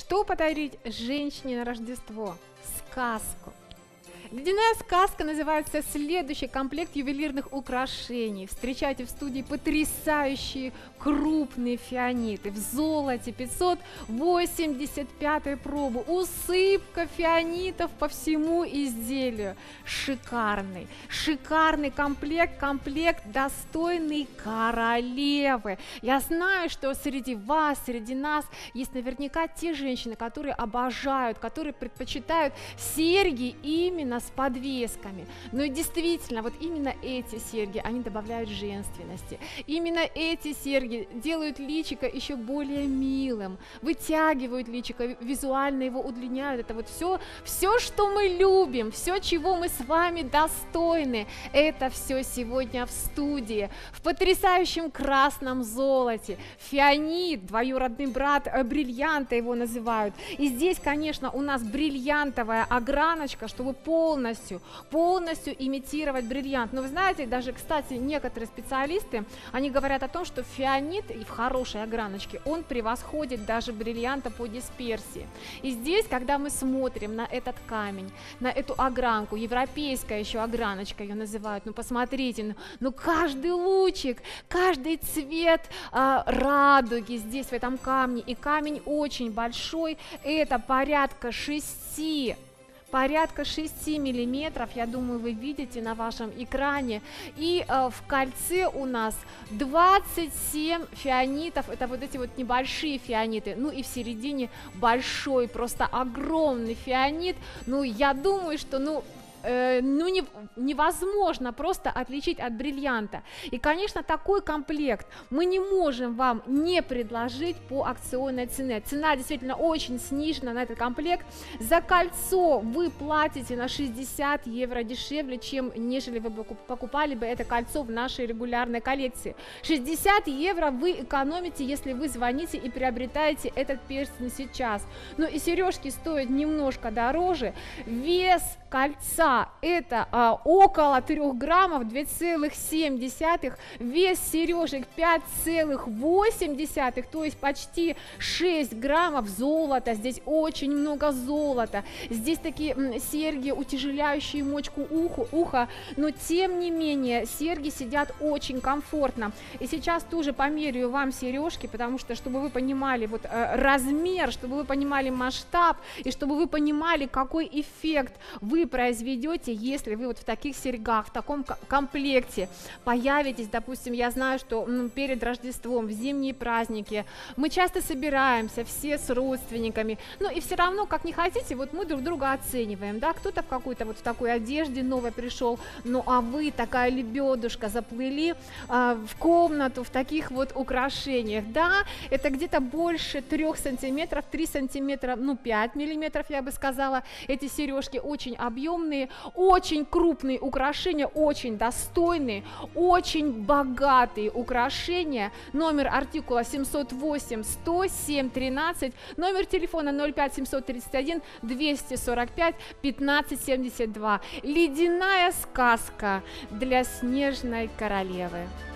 Что подарить женщине на Рождество? Сказку. Ледяная сказка называется следующий комплект ювелирных украшений. Встречайте в студии потрясающие крупные фианиты в золоте 585 пробы. Усыпка фианитов по всему изделию. Шикарный комплект достойный королевы. Я знаю, что среди вас, среди нас есть наверняка те женщины, которые обожают, которые предпочитают серьги именно с подвесками. Но и действительно, вот именно эти серьги, они добавляют женственности. Именно эти серьги делают личико еще более милым, вытягивают личико, визуально его удлиняют. Это вот все, что мы любим, все, чего мы с вами достойны, это все сегодня в студии, в потрясающем красном золоте. Фианит, двоюродный брат бриллианта его называют. И здесь, конечно, у нас бриллиантовая ограночка, чтобы полностью имитировать бриллиант. Но вы знаете, даже, кстати, некоторые специалисты, они говорят о том, что фианит и в хорошей ограночке, он превосходит даже бриллианта по дисперсии. И здесь, когда мы смотрим на этот камень, на эту огранку, европейская еще ограночка ее называют, ну посмотрите, ну каждый лучик, каждый цвет радуги здесь в этом камне, и камень очень большой, это порядка 6 миллиметров, я думаю, вы видите на вашем экране, и в кольце у нас 27 фианитов, это вот эти вот небольшие фианиты, ну и в середине большой, просто огромный фианит, ну я думаю, что невозможно просто отличить от бриллианта. И, конечно, такой комплект мы не можем вам не предложить по акционной цене. Цена действительно очень снижена на этот комплект. За кольцо вы платите на 60 евро дешевле, чем нежели вы покупали бы это кольцо в нашей регулярной коллекции. 60 евро вы экономите, если вы звоните и приобретаете этот перстень сейчас. Ну и сережки стоят немножко дороже. Вес кольца это около 3 граммов, 2,7, вес сережек 5,8, то есть почти 6 граммов золота, здесь очень много золота, здесь такие серьги, утяжеляющие мочку уха, но тем не менее серьги сидят очень комфортно. И сейчас тоже померяю вам сережки, потому что, чтобы вы понимали вот размер, чтобы вы понимали масштаб, и чтобы вы понимали, какой эффект вы произведете, если вы вот в таких серьгах, в таком комплекте появитесь. Допустим, я знаю, что перед Рождеством, в зимние праздники мы часто собираемся все с родственниками, ну и все равно, как не хотите, вот мы друг друга оцениваем, да, кто-то в какой-то вот в такой одежде новой пришел, ну а вы такая лебедушка заплыли в комнату в таких вот украшениях, да, это где-то больше 3 сантиметров, 3 сантиметра, ну 5 миллиметров, я бы сказала, эти сережки очень объемные, очень крупные украшения, очень достойные, очень богатые украшения. Номер артикула 708 107 13, номер телефона 05 731 245 15 72. Ледяная сказка для снежной королевы.